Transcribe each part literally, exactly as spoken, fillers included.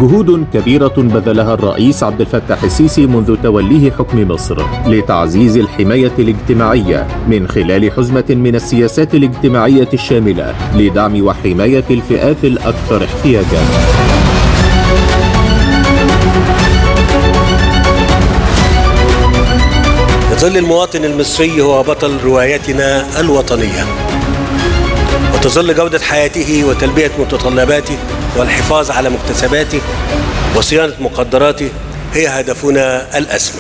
جهود كبيرة بذلها الرئيس عبد الفتاح السيسي منذ توليه حكم مصر لتعزيز الحماية الاجتماعية من خلال حزمة من السياسات الاجتماعية الشاملة لدعم وحماية الفئات الأكثر احتياجاً. يظل المواطن المصري هو بطل روايتنا الوطنية، وتظل جودة حياته وتلبية متطلباته والحفاظ على مكتسباته وصيانة مقدراته هي هدفنا الأسمى.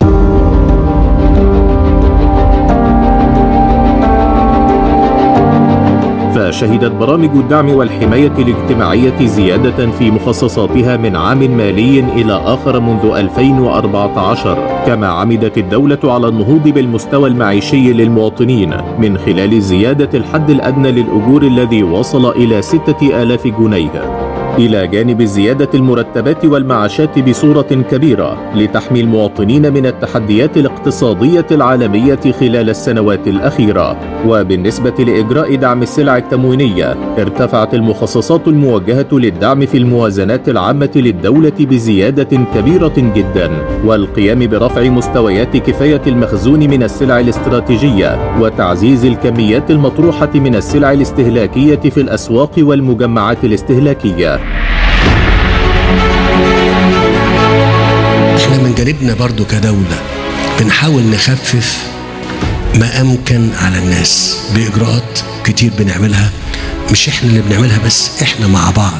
فشهدت برامج الدعم والحماية الاجتماعية زيادة في مخصصاتها من عام مالي إلى آخر منذ ألفين وأربعة عشر، كما عمدت الدولة على النهوض بالمستوى المعيشي للمواطنين من خلال زيادة الحد الأدنى للأجور الذي وصل إلى ستة آلاف جنيه، إلى جانب زيادة المرتبات والمعاشات بصورة كبيرة لتحمي المواطنين من التحديات الاقتصادية العالمية خلال السنوات الأخيرة. وبالنسبة لإجراء دعم السلع التموينية، ارتفعت المخصصات الموجهة للدعم في الموازنات العامة للدولة بزيادة كبيرة جدا، والقيام برفع مستويات كفاية المخزون من السلع الاستراتيجية وتعزيز الكميات المطروحة من السلع الاستهلاكية في الأسواق والمجمعات الاستهلاكية. احنا من جانبنا برضو كدولة بنحاول نخفف ما أمكن على الناس بإجراءات كتير بنعملها، مش احنا اللي بنعملها بس، احنا مع بعض.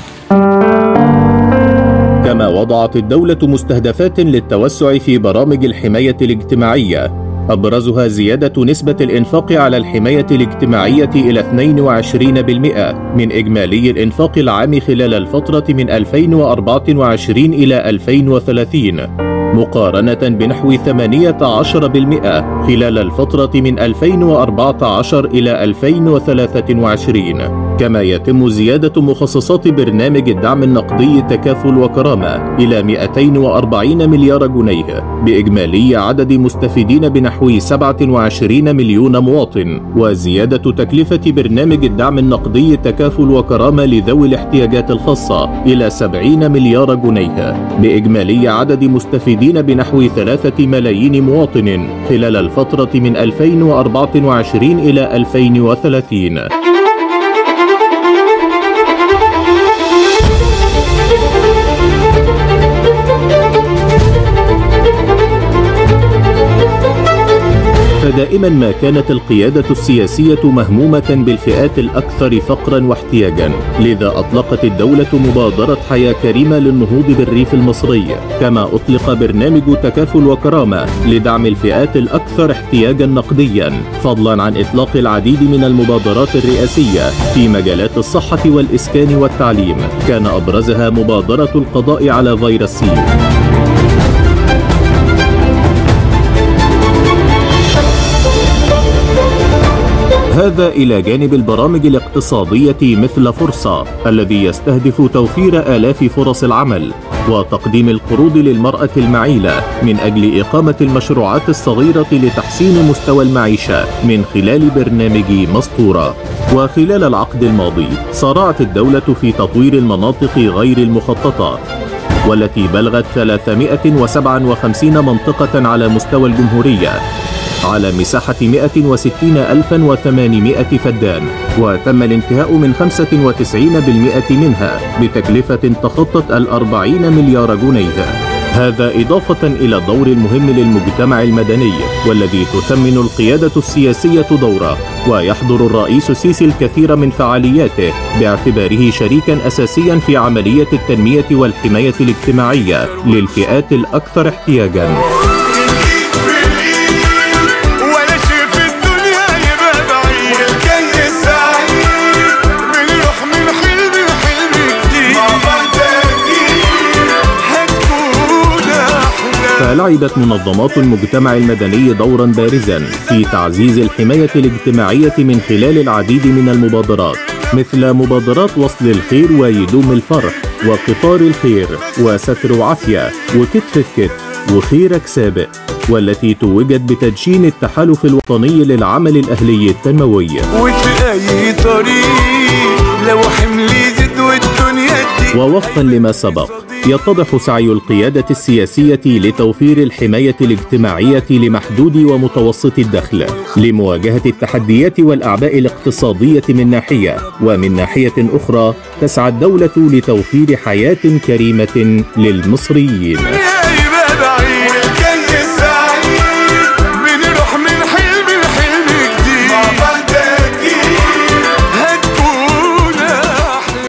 كما وضعت الدولة مستهدفات للتوسع في برامج الحماية الاجتماعية، أبرزها زيادة نسبة الإنفاق على الحماية الاجتماعية إلى اثنين وعشرين بالمئة من إجمالي الإنفاق العام خلال الفترة من ألفين وأربعة وعشرين إلى ألفين وثلاثين، مقارنة بنحو ثمانية عشر بالمئة خلال الفترة من ألفين وأربعة عشر إلى ألفين وثلاثة وعشرين. كما يتم زيادة مخصصات برنامج الدعم النقدي تكافل وكرامة إلى مئتين وأربعين مليار جنيه بإجمالي عدد مستفيدين بنحو سبعة وعشرين مليون مواطن، وزيادة تكلفة برنامج الدعم النقدي تكافل وكرامة لذوي الاحتياجات الخاصة إلى سبعين مليار جنيه بإجمالي عدد مستفيدين بنحو ثلاثة ملايين مواطن خلال الفترة من ألفين وأربعة وعشرين إلى ألفين وثلاثين. فدائما ما كانت القيادة السياسية مهمومة بالفئات الأكثر فقرا واحتياجا، لذا أطلقت الدولة مبادرة حياة كريمة للنهوض بالريف المصري، كما أطلق برنامج تكافل وكرامة لدعم الفئات الأكثر احتياجا نقديا، فضلا عن إطلاق العديد من المبادرات الرئاسية في مجالات الصحة والإسكان والتعليم، كان أبرزها مبادرة القضاء على فيروس سي. هذا إلى جانب البرامج الاقتصادية مثل فرصة الذي يستهدف توفير آلاف فرص العمل وتقديم القروض للمرأة المعيلة من أجل إقامة المشروعات الصغيرة لتحسين مستوى المعيشة من خلال برنامج مسطورة. وخلال العقد الماضي سارعت الدولة في تطوير المناطق غير المخططة، والتي بلغت ثلاثمائة وسبعة وخمسين منطقة على مستوى الجمهورية على مساحة مئة وستين ألفا وثمانمائة فدان، وتم الانتهاء من خمسة وتسعين بالمئة منها بتكلفة تخطت الأربعين مليار جنيه. هذا إضافة إلى الدور المهم للمجتمع المدني والذي تثمن القيادة السياسية دوره، ويحضر الرئيس السيسي الكثير من فعالياته باعتباره شريكا أساسيا في عملية التنمية والحماية الاجتماعية للفئات الأكثر احتياجا. فلعبت منظمات المجتمع المدني دورا بارزا في تعزيز الحماية الاجتماعية من خلال العديد من المبادرات، مثل مبادرات وصل الخير ويدوم الفرح وقطار الخير وستر وعافية وكتف في كتف وخيرك سابق، والتي توجت بتدشين التحالف الوطني للعمل الأهلي التنموي. وفي أي طريق لو حملي زد والدنيا دي ووفقا لما سبق، يتضح سعي القيادة السياسية لتوفير الحماية الاجتماعية لمحدود ومتوسط الدخل لمواجهة التحديات والأعباء الاقتصادية من ناحية، ومن ناحية أخرى تسعى الدولة لتوفير حياة كريمة للمصريين.